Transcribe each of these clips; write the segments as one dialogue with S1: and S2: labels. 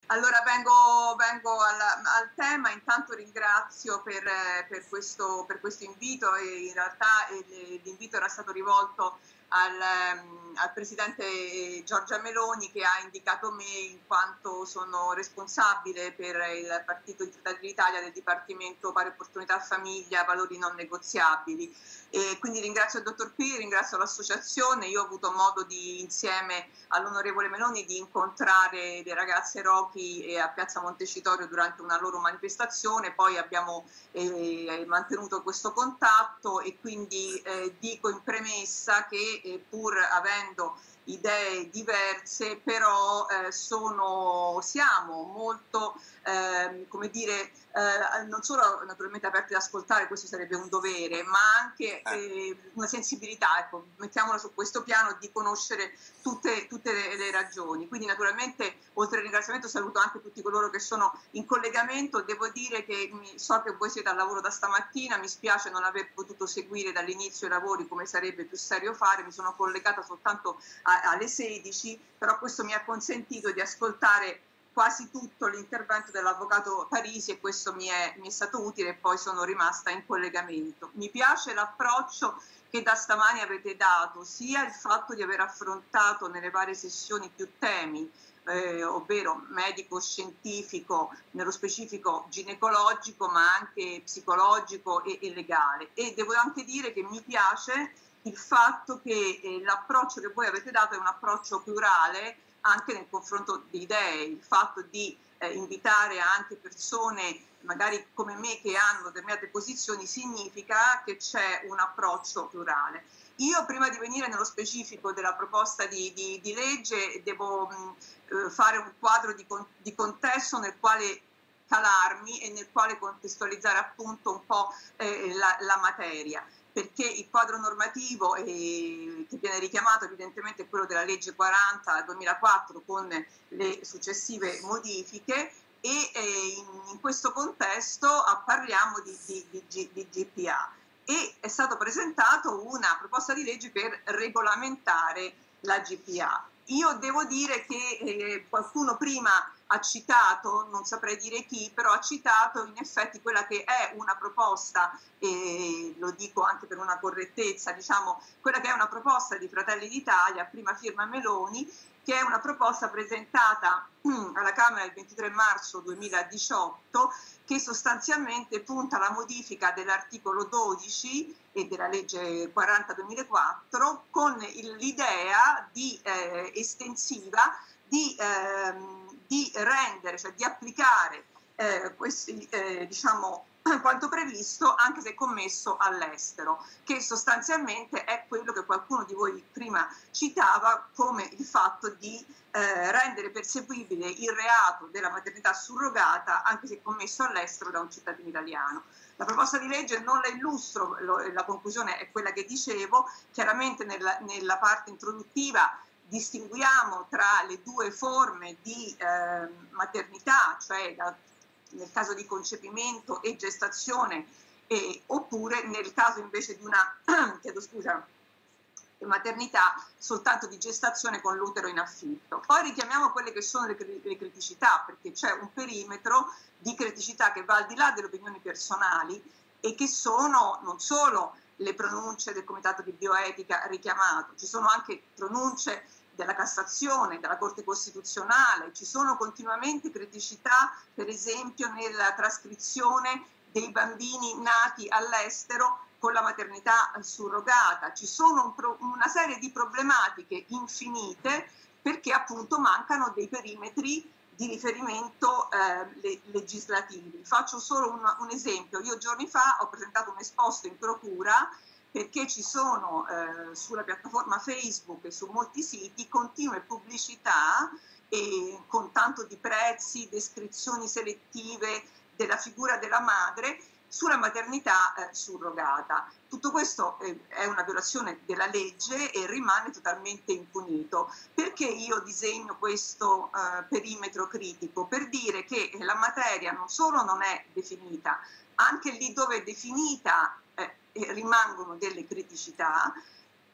S1: Allora vengo al tema. Intanto ringrazio per questo invito, e in realtà l'invito era stato rivolto al Presidente Giorgia Meloni, che ha indicato me in quanto sono responsabile per il Partito di Fratelli d'Italia del Dipartimento Pari Opportunità Famiglia, Valori Non Negoziabili. E quindi ringrazio il dottor Piri, ringrazio l'associazione. Io ho avuto modo insieme all'onorevole Meloni di incontrare le ragazze Rochi a Piazza Montecitorio durante una loro manifestazione, poi abbiamo mantenuto questo contatto, e quindi dico in premessa che pur avendo idee diverse, però siamo molto, come dire, non solo naturalmente aperti ad ascoltare, questo sarebbe un dovere, ma anche una sensibilità, ecco, mettiamola su questo piano, di conoscere tutte le ragioni. Quindi naturalmente, oltre al ringraziamento, saluto anche tutti coloro che sono in collegamento. Devo dire che so che voi siete al lavoro da stamattina, mi spiace non aver potuto seguire dall'inizio i lavori, come sarebbe più serio fare. Mi sono collegata soltanto alle 16, però questo mi ha consentito di ascoltare quasi tutto l'intervento dell'avvocato Parisi, e questo mi è stato utile, e poi sono rimasta in collegamento. Mi piace l'approccio che da stamani avete dato, sia il fatto di aver affrontato nelle varie sessioni più temi, ovvero medico, scientifico, nello specifico ginecologico, ma anche psicologico e legale. E devo anche dire che mi piace il fatto che l'approccio che voi avete dato è un approccio plurale anche nel confronto di idee, il fatto di invitare anche persone magari come me che hanno determinate posizioni, significa che c'è un approccio plurale. Io, prima di venire nello specifico della proposta di legge, devo fare un quadro di contesto nel quale calarmi e nel quale contestualizzare appunto un po' la materia, perché il quadro normativo che viene richiamato evidentemente è quello della legge 40 del 2004 con le successive modifiche, e in questo contesto parliamo di GPA, e è stato presentato una proposta di legge per regolamentare la GPA. Io devo dire che qualcuno prima ha citato, non saprei dire chi, però ha citato in effetti quella che è una proposta, e lo dico anche per una correttezza, diciamo, quella che è una proposta di Fratelli d'Italia, prima firma Meloni, che è una proposta presentata alla Camera il 23 marzo 2018, che sostanzialmente punta alla modifica dell'articolo 12 e della legge 40-2004, con l'idea estensiva di rendere, cioè di applicare questi, diciamo, quanto previsto, anche se commesso all'estero, che sostanzialmente è quello che qualcuno di voi prima citava come il fatto di rendere perseguibile il reato della maternità surrogata anche se commesso all'estero da un cittadino italiano. La proposta di legge non la illustro, la conclusione è quella che dicevo. Chiaramente nella parte introduttiva distinguiamo tra le due forme di maternità, cioè nel caso di concepimento e gestazione, oppure nel caso invece di una chiedo scusa, maternità soltanto di gestazione con l'utero in affitto. Poi richiamiamo quelle che sono le criticità, perché c'è un perimetro di criticità che va al di là delle opinioni personali, e che sono non solo le pronunce del Comitato di Bioetica richiamato, ci sono anche pronunce della Cassazione, della Corte Costituzionale, ci sono continuamente criticità, per esempio nella trascrizione dei bambini nati all'estero con la maternità surrogata. Ci sono una serie di problematiche infinite, perché appunto mancano dei perimetri di riferimento legislativi. Faccio solo un esempio. Io giorni fa ho presentato un esposto in procura perché ci sono sulla piattaforma Facebook e su molti siti continue pubblicità con tanto di prezzi, descrizioni selettive della figura della madre sulla maternità surrogata. Tutto questo è una violazione della legge e rimane totalmente impunito. Perché io disegno questo perimetro critico? Per dire che la materia non solo non è definita, anche lì dove è definita rimangono delle criticità,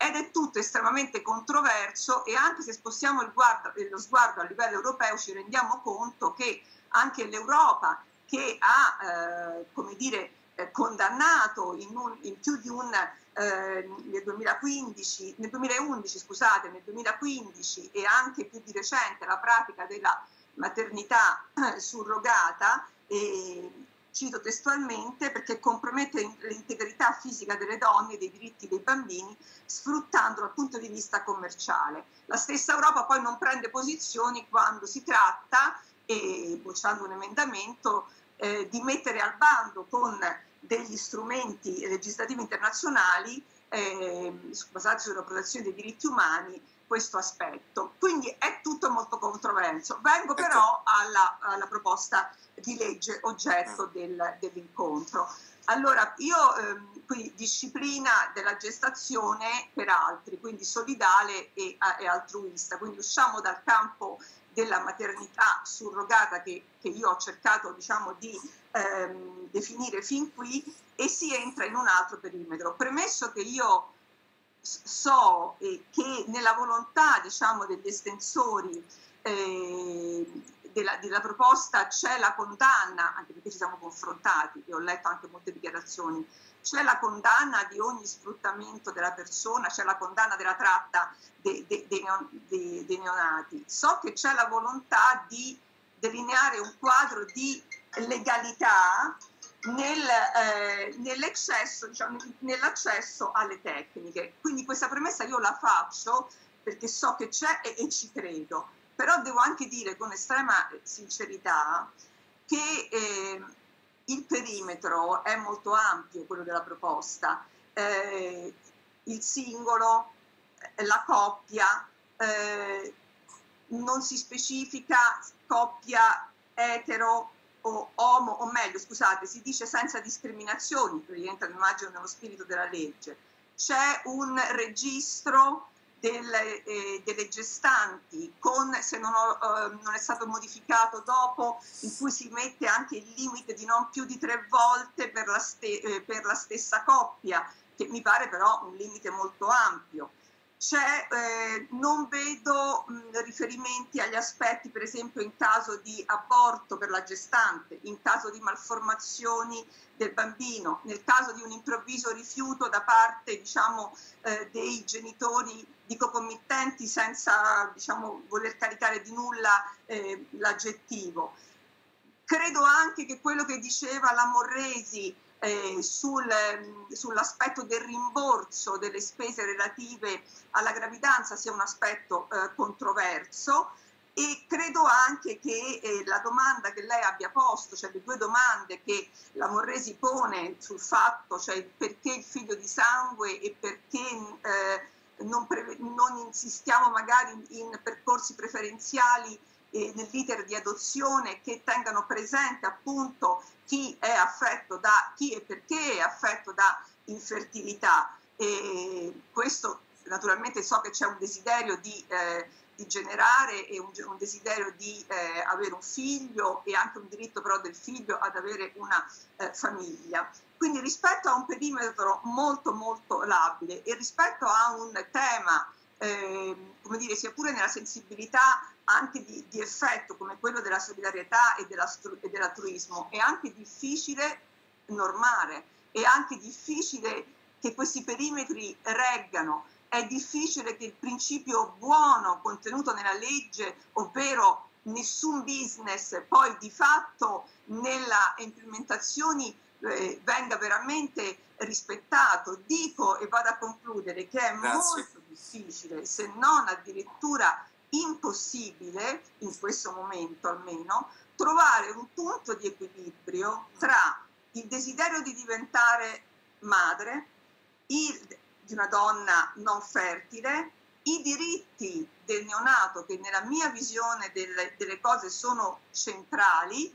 S1: ed è tutto estremamente controverso, e anche se spostiamo lo sguardo a livello europeo ci rendiamo conto che anche l'Europa, che ha come dire, condannato in più di un nel 2011 scusate, nel 2015 e anche più di recente la pratica della maternità surrogata, cito testualmente, perché compromette l'integrità fisica delle donne e dei diritti dei bambini, sfruttandolo dal punto di vista commerciale. La stessa Europa poi non prende posizioni quando si tratta, bocciando un emendamento, di mettere al bando con degli strumenti legislativi internazionali basati sulla protezione dei diritti umani questo aspetto. Quindi è tutto molto controverso. Vengo però alla proposta di legge oggetto dell'incontro. Allora, io quindi disciplina della gestazione per altri, quindi solidale e altruista, quindi usciamo dal campo della maternità surrogata che io ho cercato, diciamo, di definire fin qui, e si entra in un altro perimetro. Premesso che io so che nella volontà, diciamo, degli estensori della proposta c'è la condanna, anche perché ci siamo confrontati e ho letto anche molte dichiarazioni, c'è la condanna di ogni sfruttamento della persona, c'è la condanna della tratta dei neonati. So che c'è la volontà di delineare un quadro di legalità nell'accesso, diciamo, nell'accesso alle tecniche. Quindi questa premessa io la faccio perché so che c'è e ci credo, però devo anche dire con estrema sincerità che il perimetro è molto ampio, quello della proposta, il singolo, la coppia, non si specifica coppia etero o omo, o meglio, scusate, si dice senza discriminazioni, rientra immagino nello spirito della legge. C'è un registro delle gestanti, se non è stato modificato dopo, in cui si mette anche il limite di non più di 3 volte per la stessa coppia, che mi pare però un limite molto ampio. Non vedo riferimenti agli aspetti, per esempio, in caso di aborto per la gestante, in caso di malformazioni del bambino, nel caso di un improvviso rifiuto da parte, diciamo, dei genitori dico committenti, senza, diciamo, voler caricare di nulla l'aggettivo. Credo anche che quello che diceva la Morresi sull'aspetto del rimborso delle spese relative alla gravidanza sia un aspetto controverso, e credo anche che la domanda che lei abbia posto, cioè le 2 domande che la Morresi pone sul fatto, cioè perché il figlio di sangue e perché non insistiamo magari in percorsi preferenziali nell'iter di adozione che tengano presente appunto chi è affetto chi e perché è affetto da infertilità. E questo naturalmente so che c'è un desiderio di generare e un desiderio di avere un figlio, e anche un diritto però del figlio ad avere una famiglia. Quindi rispetto a un perimetro molto molto labile e rispetto a un tema come dire, sia pure nella sensibilità anche di effetto come quello della solidarietà e dell'altruismo, è anche difficile normare, è anche difficile che questi perimetri reggano, è difficile che il principio buono contenuto nella legge, ovvero nessun business, poi di fatto nella implementazione venga veramente rispettato. Dico, e vado a concludere, che è molto difficile, se non addirittura impossibile, in questo momento almeno, trovare un punto di equilibrio tra il desiderio di diventare madre di una donna non fertile, i diritti del neonato, che nella mia visione delle cose sono centrali,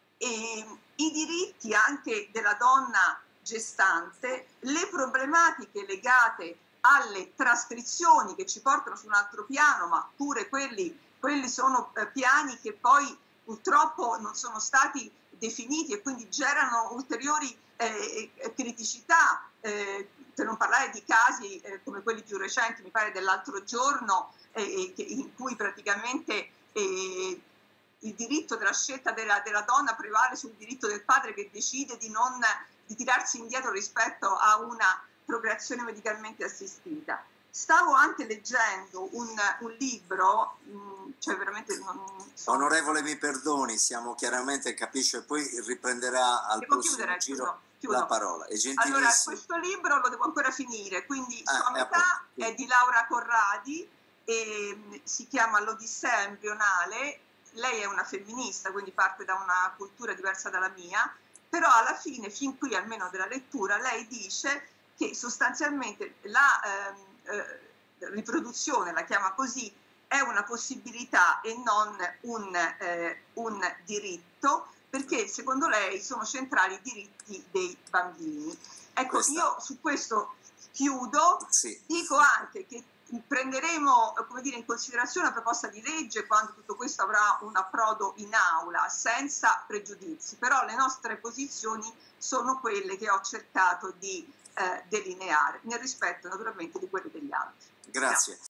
S1: e i diritti anche della donna gestante, le problematiche legate alle trascrizioni che ci portano su un altro piano, ma pure quelli sono piani che poi purtroppo non sono stati definiti e quindi generano ulteriori criticità per non parlare di casi come quelli più recenti, mi pare dell'altro giorno, in cui praticamente il diritto della scelta della donna prevale sul diritto del padre che decide di tirarsi indietro rispetto a una procreazione medicalmente assistita. Stavo anche leggendo un libro, cioè veramente
S2: Onorevole, mi perdoni, siamo chiaramente, capisce, poi riprenderà al prossimo giro la parola. È gentilissimo.
S1: Allora, questo libro lo devo ancora finire, quindi a metà è di Laura Corradi e si chiama L'Odissea embrionale. Lei è una femminista, quindi parte da una cultura diversa dalla mia, però alla fine, fin qui almeno della lettura, lei dice che sostanzialmente la riproduzione, la chiama così, è una possibilità e non un diritto, perché secondo lei sono centrali i diritti dei bambini. Ecco, io su questo chiudo, sì. Dico anche che prenderemo, come dire, in considerazione la proposta di legge quando tutto questo avrà un approdo in aula, senza pregiudizi, però le nostre posizioni sono quelle che ho cercato di delineare, nel rispetto naturalmente di quelle degli altri.
S2: Grazie.